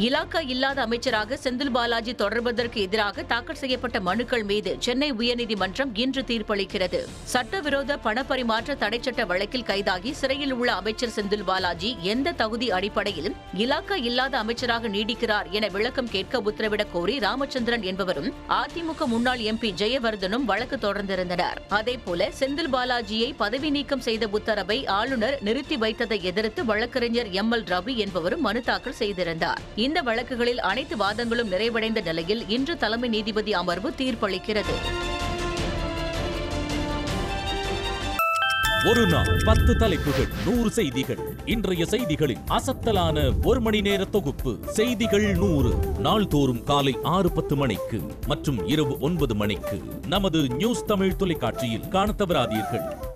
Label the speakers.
Speaker 1: இலாக்கா இல்லாத அமைச்சராக செந்தில் பாலாஜி தொடர்வதற்கு எதிராக தாக்கல் செய்யப்பட்ட மனுக்கள் மீது சென்னை உயர்நீதிமன்றம் இன்று தீர்ப்பளிக்கிறது. சட்டவிரோத பணப்பரிமாற்ற தடைச்சட்ட வழக்கில் கைதாகி சிறையில் உள்ள அமைச்சர் செந்தில் பாலாஜி எந்த தகுதி அடிப்படையில் இலாக்கா இல்லாத அமைச்சராக நீடிக்கிறார் என விளக்கம் கேட்க உத்தரவிடக் கோரி ராமச்சந்திரன் என்பவரும் அதிமுக முன்னாள் எம்பி ஜெயவர்தனும் வழக்கு தொடர்ந்திருந்தனர். அதேபோல செந்தில் பாலாஜியை பதவி நீக்கம் செய்த உத்தரவை ஆளுநர் நிறுத்தி வைத்ததை எதிர்த்து வழக்கறிஞர் எம்.எல். ரவி என்பவரும் மனு தாக்கல் செய்திருந்தார். இந்த வழக்குகளில் அனைத்து வாதங்களும் நிறைவடைந்த நிலையில் இன்று தலைமை நீதிபதி அமர்வு தீர்ப்பளிக்கிறது.
Speaker 2: ஒரு நாள் 10 தலைப்புகள் 100 செய்திகள். இன்றைய செய்திகளின் அசத்தலான ஒரு மணி நேர தொகுப்பு செய்திகள் 100 நாள்தோறும் காலை 6:10 மணிக்கு மற்றும் இரவு 9 மணிக்கு நமது நியூஸ் தமிழ் தொலைக்காட்சியில் காணத் தவறாதீர்கள்.